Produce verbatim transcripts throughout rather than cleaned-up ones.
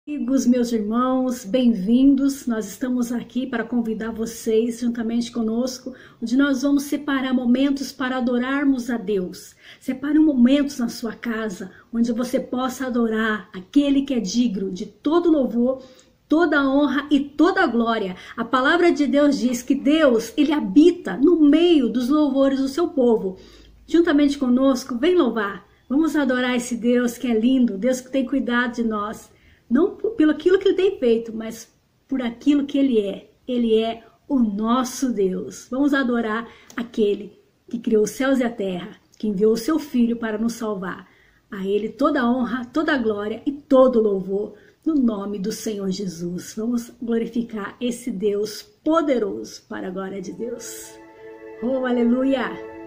Amigos, meus irmãos, bem-vindos. Nós estamos aqui para convidar vocês, juntamente conosco, onde nós vamos separar momentos para adorarmos a Deus. Separe momentos na sua casa, onde você possa adorar aquele que é digno de todo louvor, toda honra e toda glória. A palavra de Deus diz que Deus, ele habita no meio dos louvores do seu povo. Juntamente conosco, vem louvar. Vamos adorar esse Deus que é lindo, Deus que tem cuidado de nós. Não pelo aquilo que ele tem feito, mas por aquilo que ele é. Ele é o nosso Deus. Vamos adorar aquele que criou os céus e a terra, que enviou o seu Filho para nos salvar. A ele toda a honra, toda a glória e todo o louvor no nome do Senhor Jesus. Vamos glorificar esse Deus poderoso para a glória de Deus. Oh, aleluia!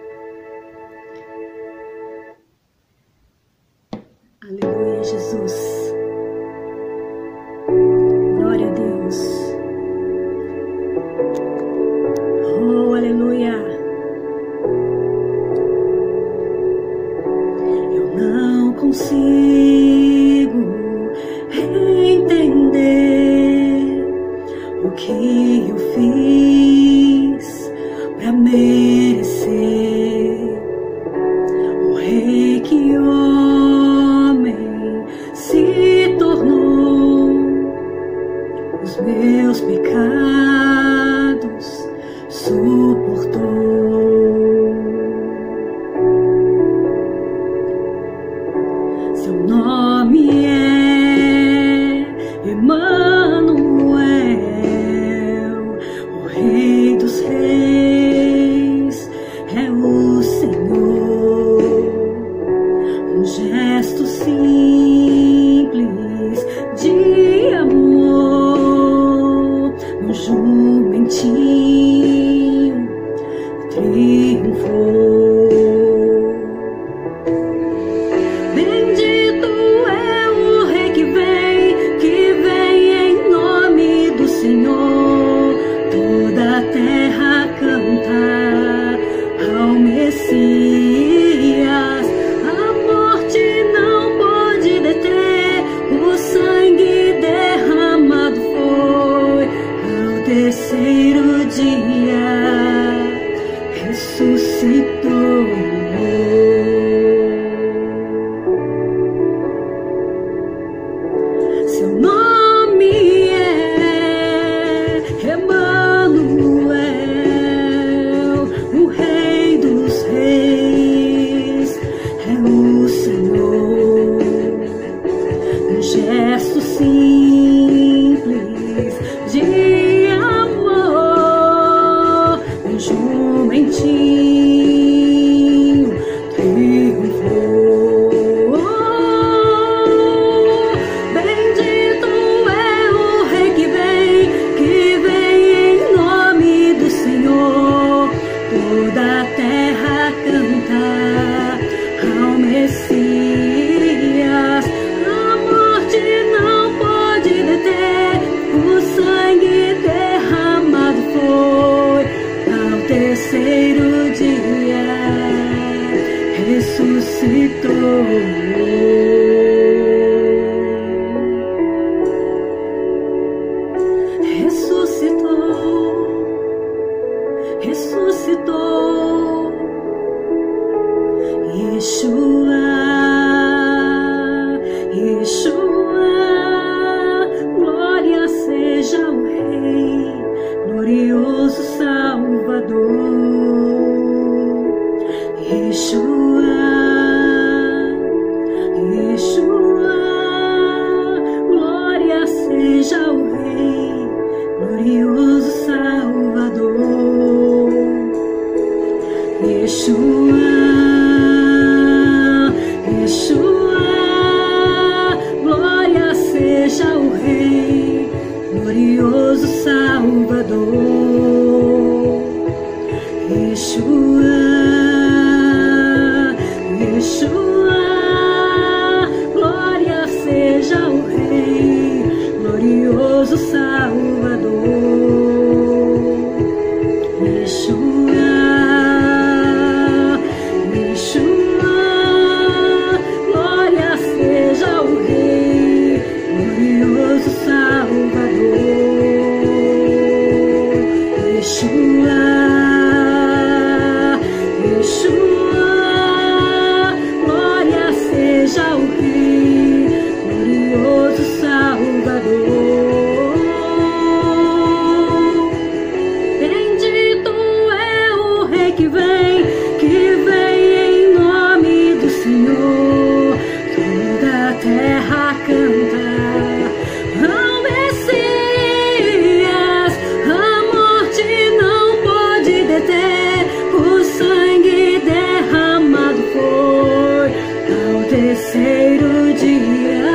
Aleluia, Jesus. Glória a Deus. Oh, aleluia. Eu não consigo entender o que eu fiz pra merecer o rei que homem se tornou. Os meus pecados suportou. Seu nome é Emanuel, o Rei dos Reis é o Senhor. Um gesto simples de amor, um jumentinho triunfou. Bendito é o Rei que vem, que vem em nome do Senhor. Toda a terra canta ao Messias. A morte não pode deter, o sangue derramado foi. Ao terceiro dia ressuscitou. Seu nome é Emanuel, o Rei dos Reis é o Senhor. Um gesto simples de amor, um jumentinho triunfou. Bendito é o Rei que vem, que vem em nome do Senhor. Toda a terra canta ao Messias. A morte não pode deter, o sangue derramado foi. Ao terceiro dia ressuscitou. Ressuscitou, ressuscitou. Yeshua, Yeshua, glória seja o Rei, glorioso Salvador. Yeshua, Yeshua, glória seja o Rei, glorioso Salvador. Yeshua, Yeshua, glória seja o Rei, glorioso Salvador. Yeshua, Yeshua, glória seja o Rei, glorioso Salvador. Yeshua, Yeshua, glória seja o Rei, glorioso glorioso Salvador, Yeshua, Yeshua, glória seja o Rei, glorioso Salvador. Bendito é o Rei que vem, que vem em nome do Senhor. Toda a terra canta ao Messias, a morte não pode deter, o sangue derramado foi ao terceiro dia,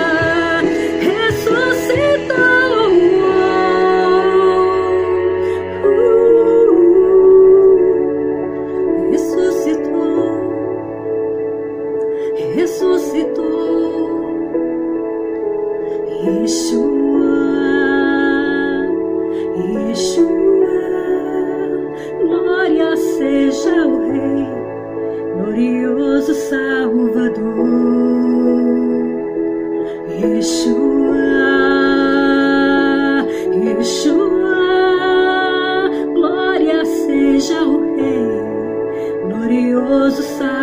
ressuscitou, uh, ressuscitou, ressuscitou. Yeshua, Yeshua, glória seja o Rei, glorioso Salvador. Yeshua, Yeshua, glória seja o Rei, glorioso Salvador.